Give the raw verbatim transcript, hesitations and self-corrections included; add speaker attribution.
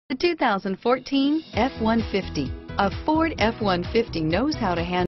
Speaker 1: The two thousand fourteen F one fifty. A Ford F one fifty knows how to handle